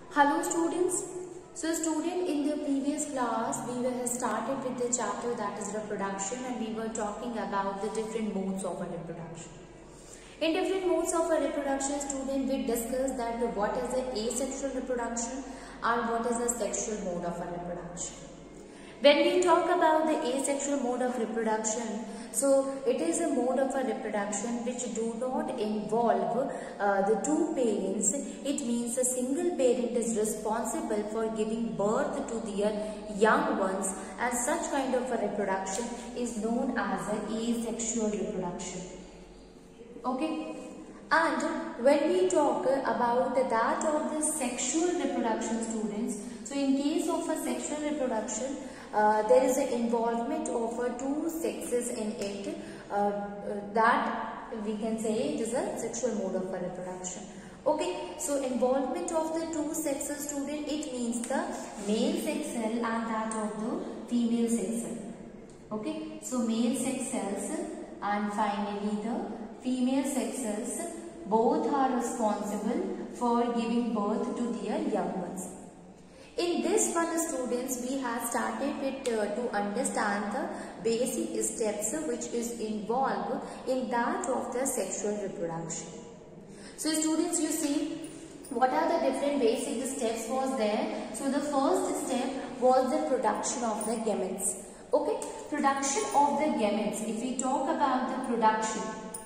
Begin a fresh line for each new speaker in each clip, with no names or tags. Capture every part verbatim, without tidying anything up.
Hello students. So student, in the previous class we were started with the chapter that is reproduction, and we were talking about the different modes of a reproduction. In different modes of a reproduction, student, we discussed that the, what is the asexual reproduction and what is the sexual mode of a reproduction. When we talk about the asexual mode of reproduction, so it is a mode of a reproduction which do not involve uh, the two parents. It means a single parent is responsible for giving birth to their young ones, and such kind of a reproduction is known as an asexual reproduction. Okay. And when we talk about that of the sexual reproduction, students, so in case of a sexual reproduction, uh, there is an involvement of uh, two sexes in it. Uh, uh, that we can say it is a sexual mode of a reproduction. Okay, so involvement of the two sexes, student, it means the male sex cell and that of the female sex cell. Okay, so male sex cells and finally the female sex cells, both are responsible for giving birth to their young ones. In this one, students, we have started with uh, to understand the basic steps which is involved in that of the sexual reproduction. So students, you see what are the different basic steps was there. So the first step was the production of the gametes. Okay, production of the gametes. If we talk about the production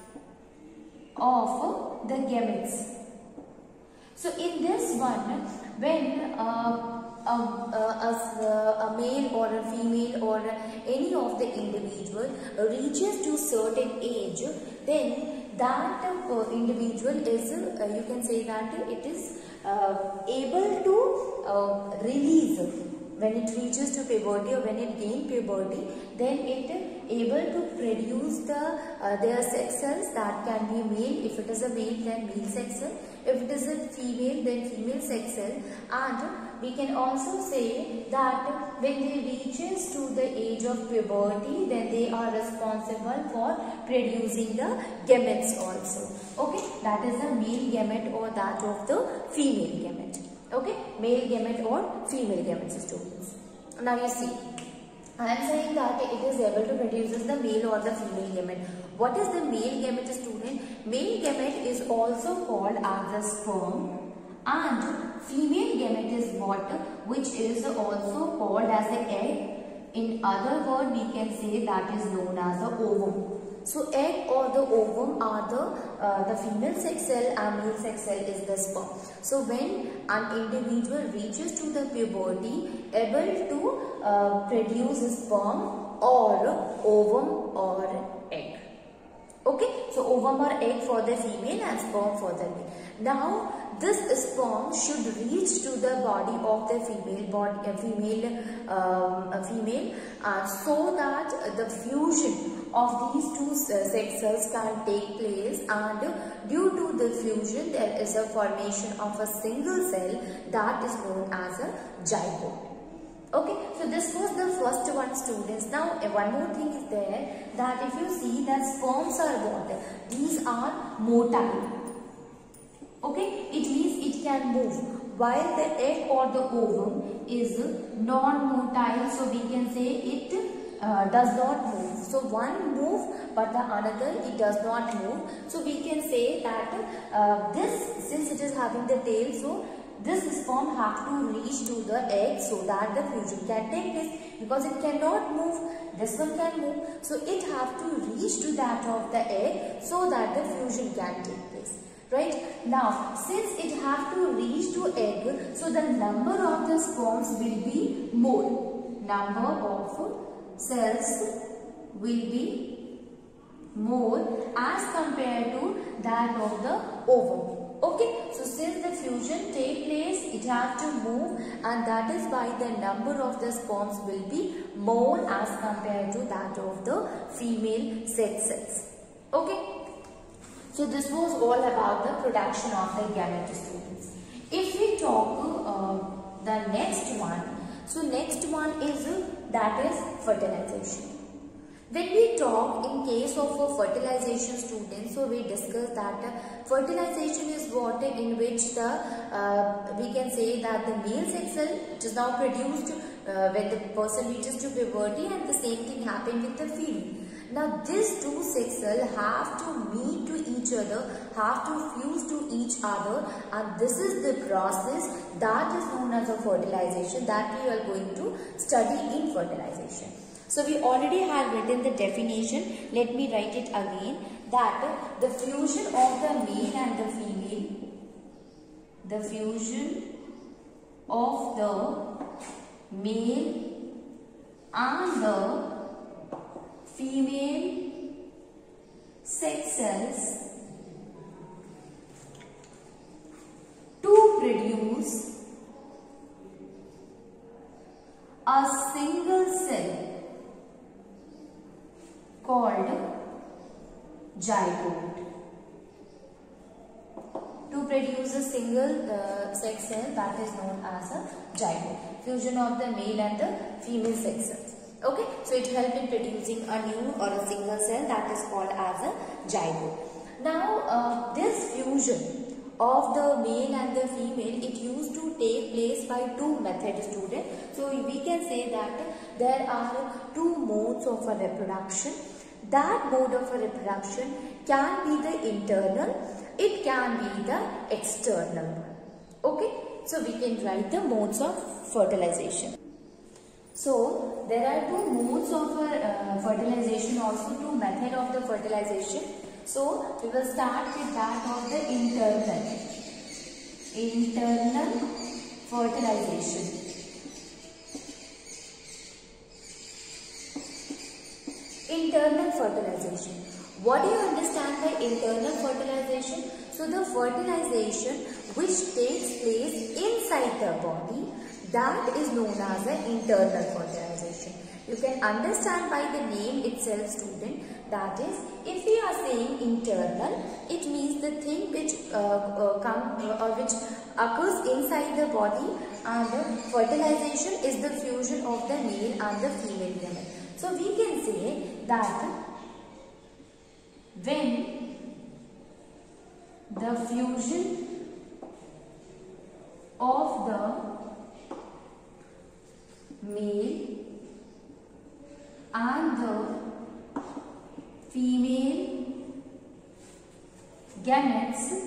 of the gametes, so in this one, when uh, a, a, a male or a female or any of the individual reaches to certain age, then that uh, individual is, uh, you can say that it is uh, able to uh, release. When it reaches to puberty or when it gains puberty, then it able to produce the uh, their sex cells. That can be male. If it is a male, then male sex cell. If it is a female, then female sex cell. And we can also say that when they reaches to the age of puberty, then they are responsible for producing the gametes also. Okay, that is the male gamete or that of the female gamete. Okay, male gamete or female gamete, students. Now you see, I am saying that it is able to produce the male or the female gamete. What is the male gamete, student? Male gamete is also called as a sperm, and female gamete is what? Which is also called as an egg. In other word, we can say that is known as the ovum. So egg or the ovum are the uh, the female sex cell and male sex cell is the sperm. So when an individual reaches to the puberty, able to uh, produce a sperm or ovum or egg. Okay, so ovum or egg for the female and sperm for the male. Now this sperm should reach to the body of the female body, a female, um, a female, uh, so that the fusion of these two uh, sex cells can take place, and due to the fusion there is a formation of a single cell that is known as a zygote. Okay, so this was the first one, students. Now one more thing is there, that if you see that sperms are what? These are motile. Okay, it means it can move, while the egg or the ovum is non-motile, so we can say it uh, does not move. So one move, but the another it does not move. So we can say that uh, this, since it is having the tail, so this sperm have to reach to the egg so that the fusion can take place, because it cannot move. This one can move, so it have to reach to that of the egg so that the fusion can take place. Right? Now, since it have to reach to egg, so the number of the sperms will be more. Number of cells will be more as compared to that of the ovum. Okay, so since the fusion take place, it has to move, and that is why the number of the sperms will be more as compared to that of the female sex cells. Okay. So this was all about the production of the gamete, students. If we talk uh, the next one, so next one is uh, that is fertilization. When we talk in case of a fertilization student, so we discuss that uh, fertilization is what in which the uh, we can say that the male sex cell it is now produced uh, when the person reaches to puberty, and the same thing happened with the female. Now these two sex cells have to meet to each other, have to fuse to each other, and this is the process that is known as a fertilization that we are going to study in fertilization. So we already have written the definition. Let me write it again. That the fusion of the male and the female, the fusion of the male and the female sex cells to produce a single cell called zygote. To produce a single uh, sex cell that is known as a zygote. Fusion of the male and the female sex cells. Okay, so it helps in producing a new or a single cell that is called as a zygote. Now, uh, this fusion of the male and the female, it used to take place by two methods, student. So we can say that there are two modes of a reproduction. That mode of a reproduction can be the internal, it can be the external one. Okay, so we can write the modes of fertilization. So there are two modes of uh, fertilization, also two methods of the fertilization. So we will start with that of the internal, internal fertilization. Internal fertilization. What do you understand by internal fertilization? So the fertilization which takes place inside the body, that is known as the internal fertilization. You can understand by the name itself, student. That is, if we are saying internal, it means the thing which uh, uh, come uh, or which occurs inside the body, and the fertilization is the fusion of the male and the female gamete. So we can say that when the fusion of the male and the female gametes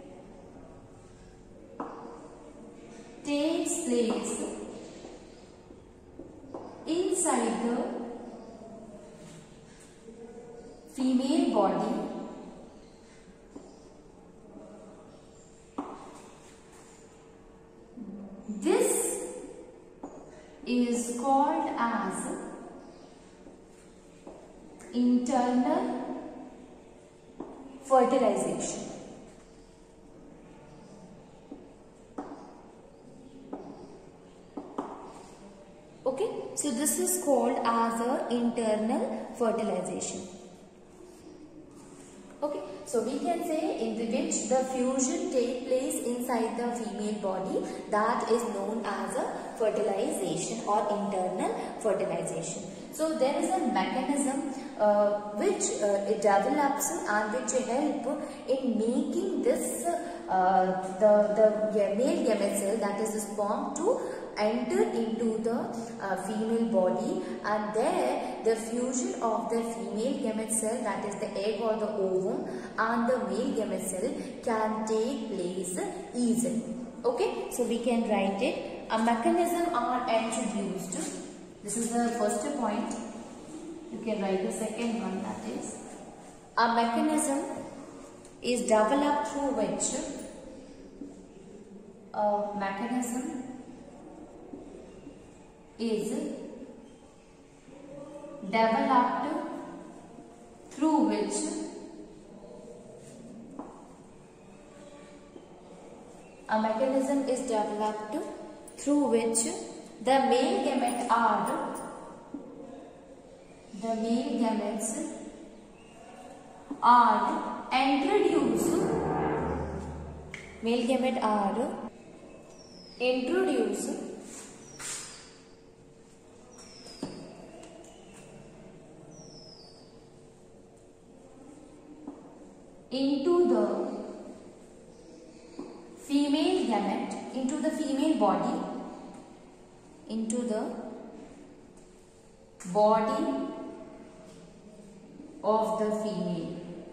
takes place inside the female body, this is called as internal fertilization. Okay, so this is called as a internal fertilization. Okay, so we can say in the which the fusion take place inside the female body, that is known as a fertilization or internal fertilization. So there is a mechanism uh, which uh, it develops and which help in making this uh, the, the male gamete cell, that is the sperm, to enter into the uh, female body, and there the fusion of the female gamete cell, that is the egg or the ovum, and the male gamete cell can take place easily. Okay, so we can write it. A mechanism are introduced. This is the first point. You can write the second one, that is a mechanism is developed through which a mechanism is developed through which a mechanism is developed through which the male gametes are the male gametes are introduced male gametes are introduced into the female gamete, into the female body, into the body of the female.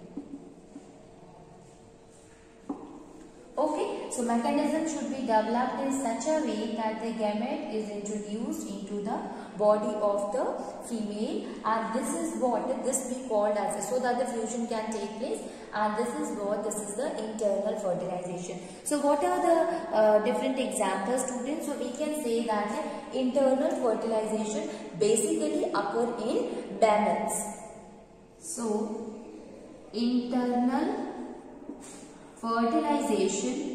Okay, so mechanism should be developed in such a way that the gamete is introduced into the body of the female, and this is what this we called as, so that the fusion can take place, and this is what this is the internal fertilization. So what are the uh, different examples, students? So we can say that internal fertilization basically occur in mammals. So internal fertilization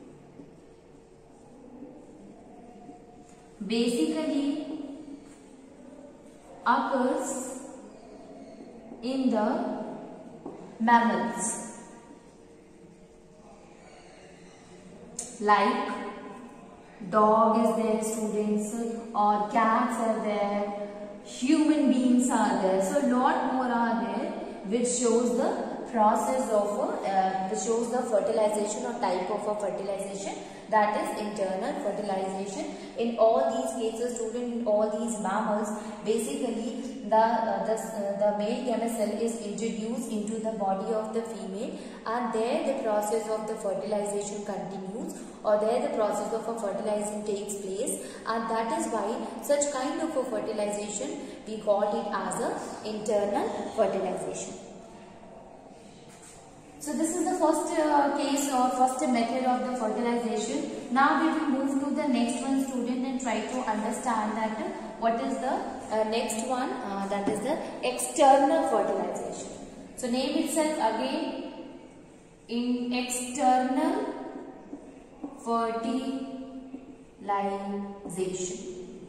basically occurs in the mammals, like dog is there, students, or cats are there, human beings are there. So lot more are there which shows the process of a, uh, which shows the fertilization or type of a fertilization, that is internal fertilization. In all these cases, student, in all these mammals, basically the uh, the, uh, the male gamete cell is introduced into the body of the female, and there the process of the fertilization continues, or there the process of a fertilizing takes place, and that is why such kind of a fertilization we call it as a internal fertilization. So this is the first uh, case or first method of the fertilization. Now we will move to the next one, student, and try to understand that uh, what is the uh, next one, uh, that is the external fertilization. So name itself again, in external fertilization.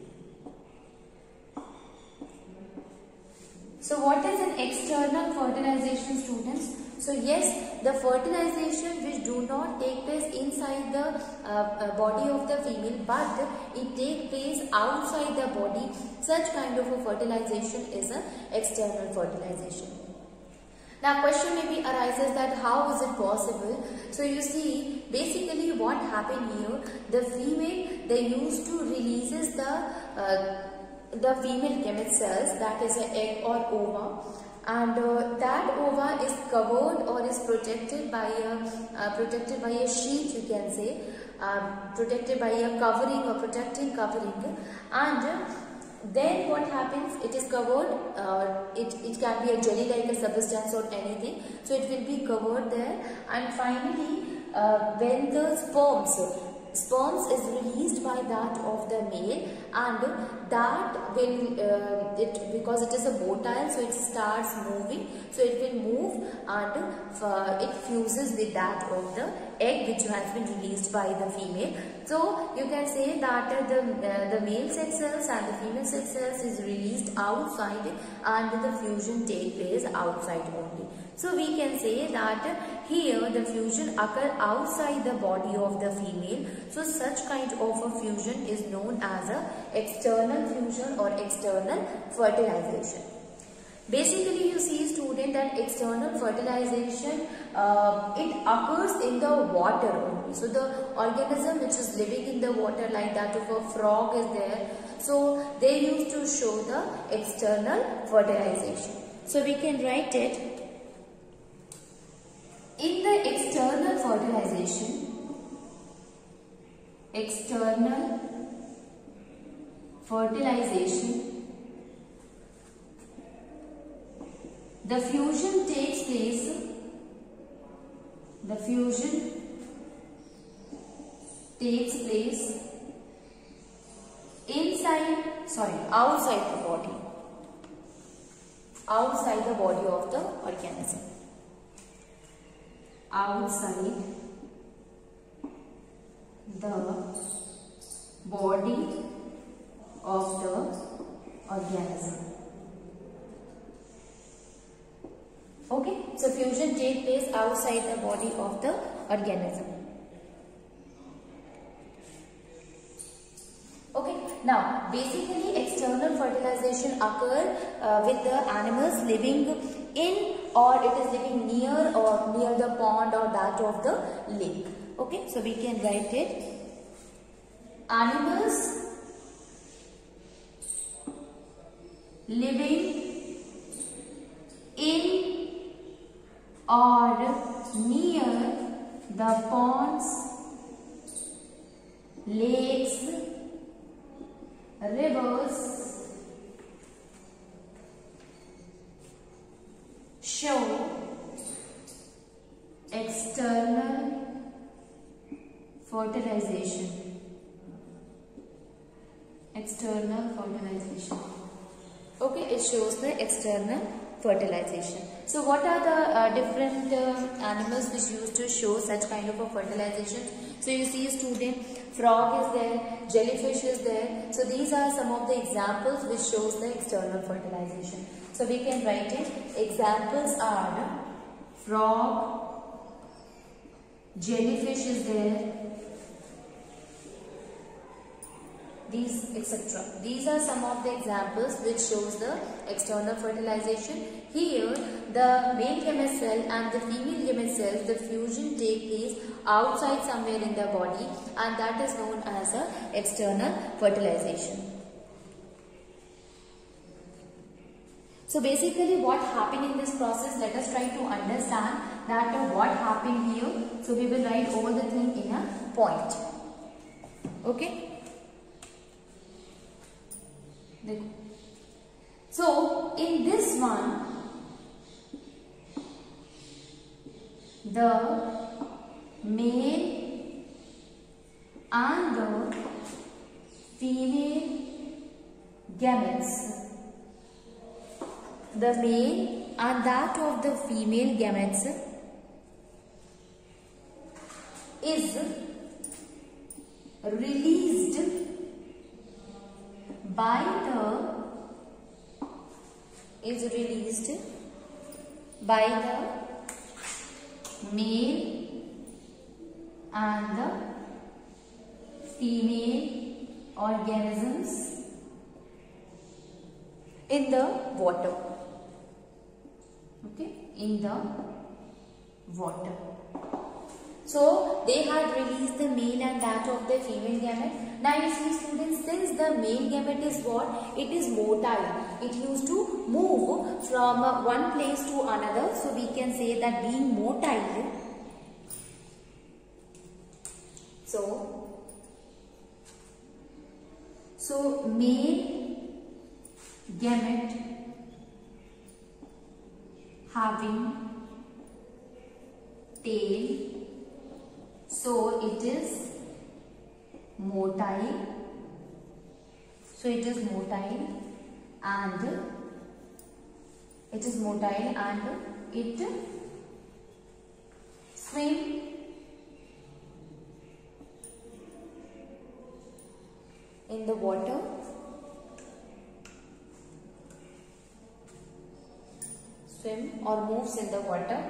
So what is an external fertilization, students? So yes, the fertilization which do not take place inside the uh, uh, body of the female, but it takes place outside the body, such kind of a fertilization is an external fertilization. Now question maybe arises that how is it possible? So you see, basically what happened here, the female, they used to releases the uh, the female gamete cells, that is an egg or ova, and uh, that ova is covered or is protected by a uh, protected by a sheet, you can say, uh, protected by a covering or protecting covering, and uh, then what happens, it is covered, uh, it, it can be a jelly like a substance or anything, so it will be covered there, and finally uh, when the sperms sperms is released by that of the male, and that will uh, it because it is a motile, so it starts moving, so it will move and uh, it fuses with that of the egg which has been released by the female. So you can say that uh, the uh, the male sex cells and the female sex cells is released outside, and the fusion take place outside only. So we can say that here the fusion occur outside the body of the female. So such kind of a fusion is known as a external fusion or external fertilization. Basically you see, student, that external fertilization uh, it occurs in the water only. So the organism which is living in the water, like that of a frog is there, so they used to show the external fertilization. So we can write it, in the external fertilization, external fertilization, the fusion takes place, the fusion takes place inside, sorry, outside the body, outside the body of the organism. Outside the body of the organism. Okay, so fusion takes place outside the body of the organism. Okay, now basically external fertilization occur uh, with the animals living in or it is living near or near the pond or that of the lake. Okay, so we can write it. Animals living in or near the ponds, lakes, rivers show external fertilization. External fertilization. Okay, it shows the external fertilization. So what are the uh, different uh, animals which used to show such kind of a fertilization? So you see, student, frog is there, jellyfish is there. So these are some of the examples which shows the external fertilization. So we can write it. Examples are frog, jellyfish is there, these et cetera. These are some of the examples which shows the external fertilization. Here, the male gamete cell and the female gamete cell, the fusion take place outside somewhere in the body, and that is known as a external fertilization. So basically, what happened in this process? Let us try to understand that uh, what happened here. So we will write all the thing in a point. Okay. So in this one, the male and the female gametes, the male and that of the female gametes is released by the is released by the male and the female organisms in the water. Okay, in the water. So they had released the male and that of the female gamete. Now you see, students, since the male gamete is what? It is motile. It used to move from uh, one place to another. So we can say that being motile. So, so male gamete having tail. So it is motile. So it is motile and it is motile and it swim in the water. Swim or moves in the water.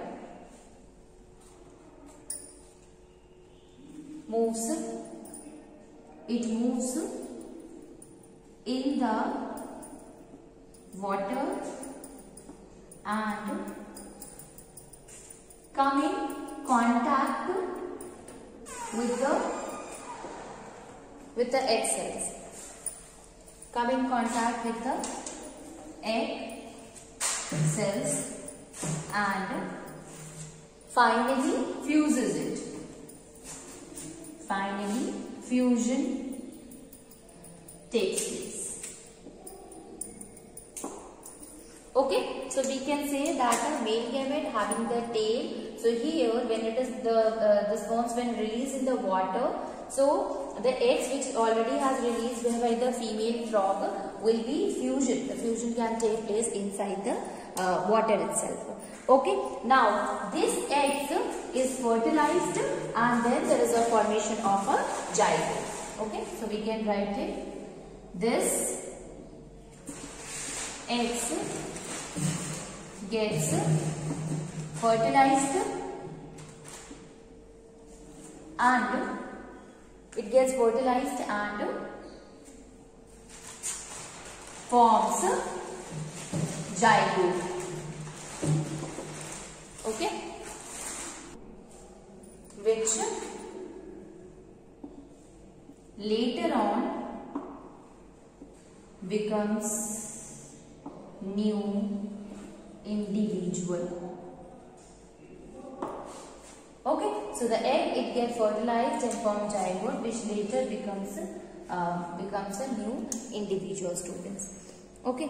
Moves, it moves in the water and come in contact with the with the egg cells. Come in contact with the egg cells and finally fuses it. Finally, fusion takes place. Okay, so we can say that a male gamete having the tail. So here, when it is the uh, the sperms when released in the water, so the eggs which already has released by the female frog will be fusion. The fusion can take place inside the uh, water itself. Okay, now this egg is fertilized and then there is a formation of a zygote. Okay, so we can write it. This egg gets fertilized and it gets fertilized and forms zygote. okay, which later on becomes new individual. Okay, so the egg, it gets fertilized and form zygote, which later becomes uh, becomes a new individual, students. Okay.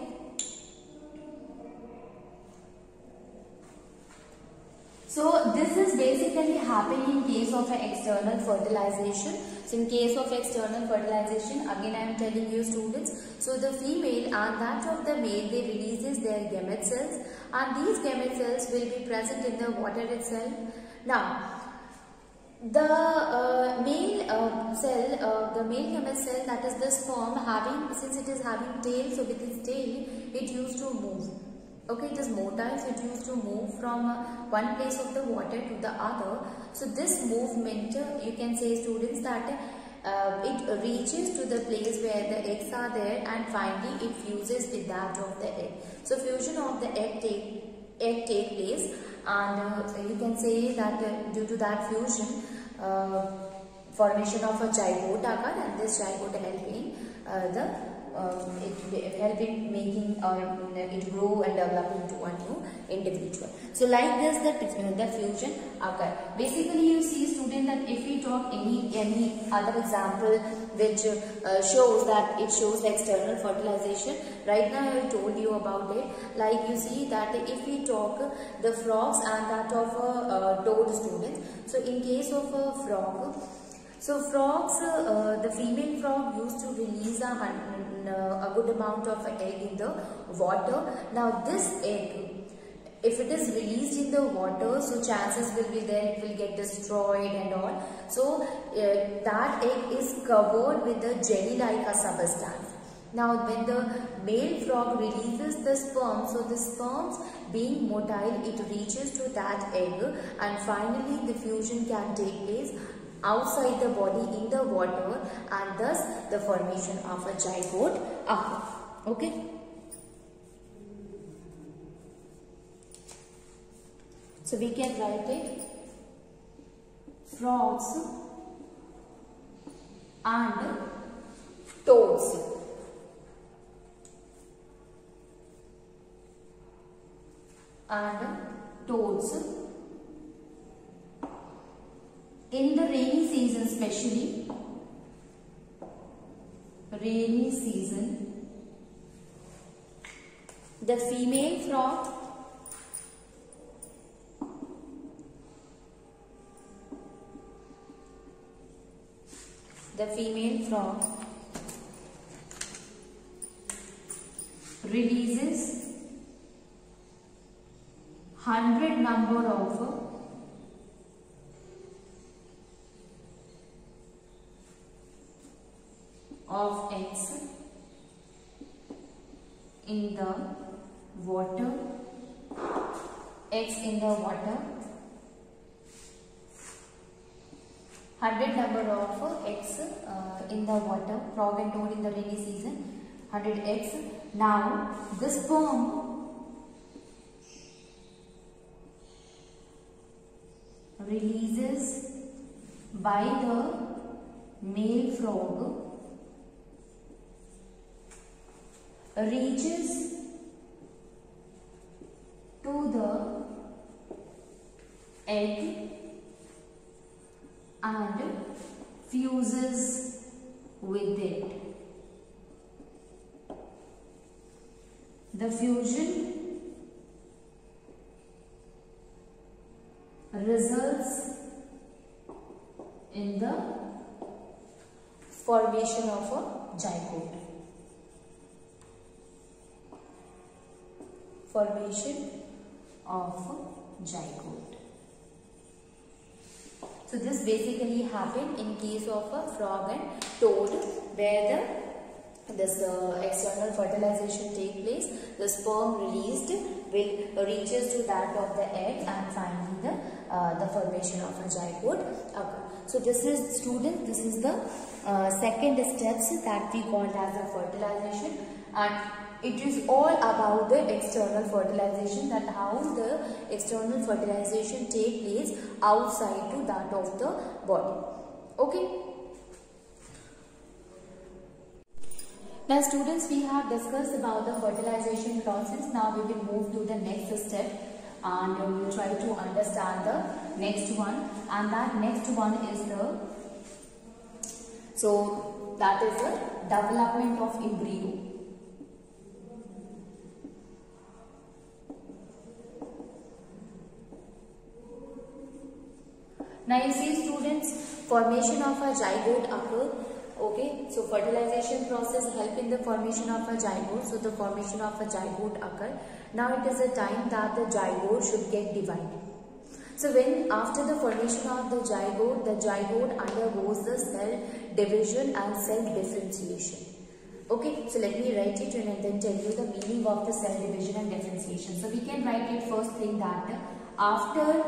So this is basically happening in case of an external fertilization. So in case of external fertilization, again I am telling you, students, so the female and that of the male, they releases their gamete cells, and these gamete cells will be present in the water itself. Now, the uh, male uh, cell, uh, the male gamete cell, that is the sperm, having, since it is having tail, so with its tail, it used to move. Okay, it is motile, so it used to move from uh, one place of the water to the other. So this movement, uh, you can say, students, that uh, it reaches to the place where the eggs are there, and finally it fuses with that of the egg. So fusion of the egg take, egg take place, and uh, you can say that uh, due to that fusion, uh, formation of a zygote occur, and this zygote helping uh, the Um, it help in making or uh, it grow and develop into a new individual. So like this, the, the fusion occur. Basically, you see, student, that if we talk any any other example which uh, shows that it shows the external fertilization. Right now I told you about it. Like you see that if we talk the frogs and that of a uh, toad, students. So in case of a frog, so frogs, uh, the female frog used to release a, a good amount of egg in the water. Now this egg, if it is released in the water, so chances will be there it will get destroyed and all. So uh, that egg is covered with a jelly-like a substance. Now when the male frog releases the sperm, so the sperms being motile, it reaches to that egg, and finally the fusion can take place outside the body in the water, and thus the formation of a zygote occurs. Okay. So we can write it, frogs and toads. And toads, in the rainy season, especially rainy season, the female frog the female frog releases hundred number of of eggs in the water, eggs in the water, hundred number of eggs uh, in the water, frog and toad in the rainy season, hundred eggs. Now the sperm releases by the male frog reaches to the egg and fuses with it. The fusion results in the formation of a zygote. Formation of zygote. So this basically happened in case of a frog and toad, where the this uh, external fertilization take place. The sperm released will reaches to that of the egg, and finally the uh, the formation of a zygote occur. So this is, students, this is the uh, second steps that we called as the fertilization. And it is all about the external fertilization, that how the external fertilization take place outside to that of the body. Okay. Now students, we have discussed about the fertilization process. Now we will move to the next step and we will try to understand the next one, and that next one is the, so that is the development of embryo. Now you see students, formation of a zygote occur. Okay, so fertilization process help in the formation of a zygote. So the formation of a zygote occur. Now it is a time that the zygote should get divided. So when after the formation of the zygote, the zygote undergoes the cell division and cell differentiation. Okay, so let me write it and then tell you the meaning of the cell division and differentiation. So we can write it first thing that after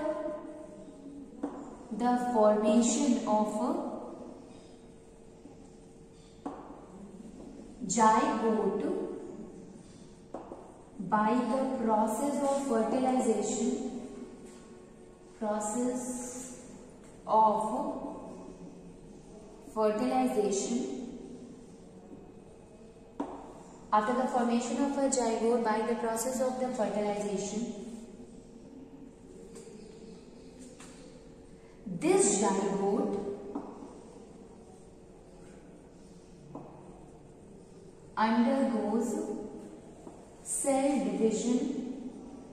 the formation of a zygote by the process of fertilization, process of fertilization, after the formation of a zygote by the process of the fertilization, this zygote undergoes cell division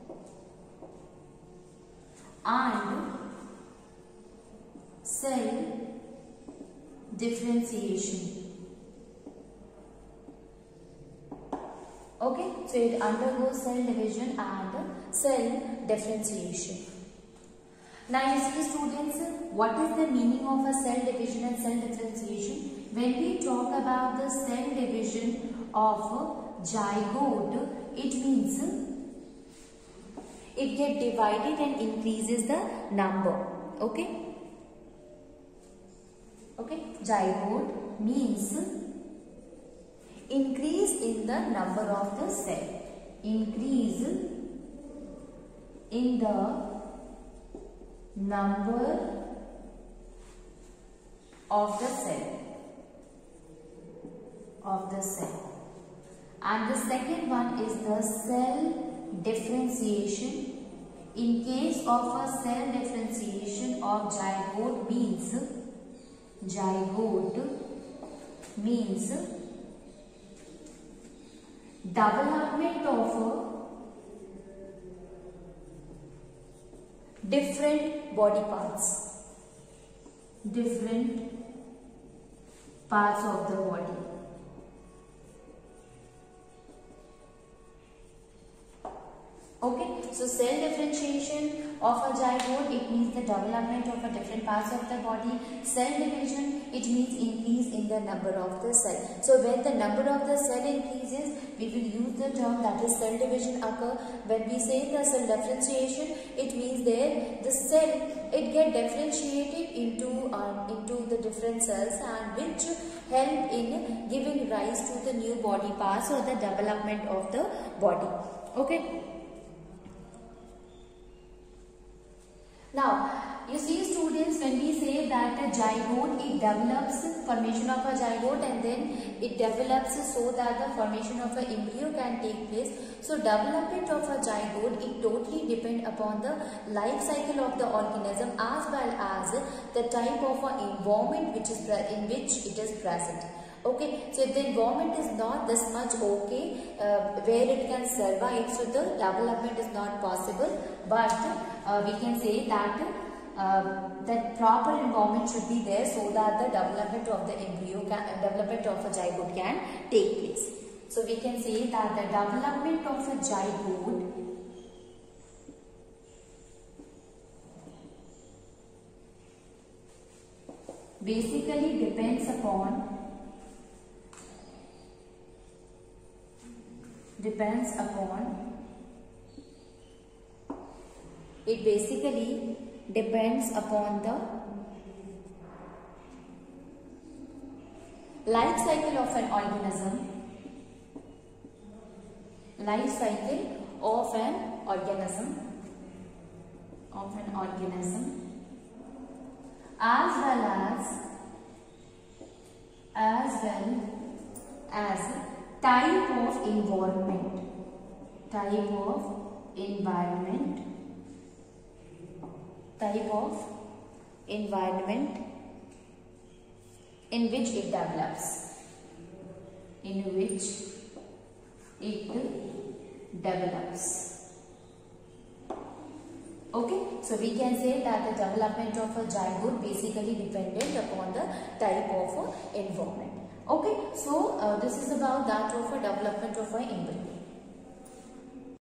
and cell differentiation. Okay, so it undergoes cell division and cell differentiation. Now you see students, what is the meaning of a cell division and cell differentiation? When we talk about the cell division of a zygote, it means it gets divided and increases the number. Okay? Okay? Zygote means increase in the number of the cell. Increase in the number of the cell. Of the cell. And the second one is the cell differentiation. In case of a cell differentiation of zygote means, zygote means development of a different body parts, different parts of the body. Okay, so cell differentiation of a zygote, it means the development of a different parts of the body. Cell division, it means increase in the number of the cell. So when the number of the cell increases, we will use the term that is cell division occur. When we say the cell differentiation, it means there the cell, it get differentiated into uh, into the different cells, and which help in giving rise to the new body parts or the development of the body. Okay. Now, you see students, when we say that a zygote, it develops, formation of a zygote, and then it develops so that the formation of an embryo can take place. So, development of a zygote, it totally depends upon the life cycle of the organism as well as the type of an environment which is in which it is present. Okay, so if the environment is not this much okay, uh, where it can survive, so the development is not possible, but uh, we can say that uh, that proper environment should be there so that the development of the embryo, can, uh, development of a zygote can take place. So we can say that the development of a zygote basically depends upon depends upon it basically depends upon the life cycle of an organism life cycle of an organism, of an organism, as well as as well as type of environment, type of environment, type of environment in which it develops, in which it develops. Okay, so we can say that the development of a zygote basically dependent upon the type of environment. Okay, so uh, this is about that of a development of an embryo.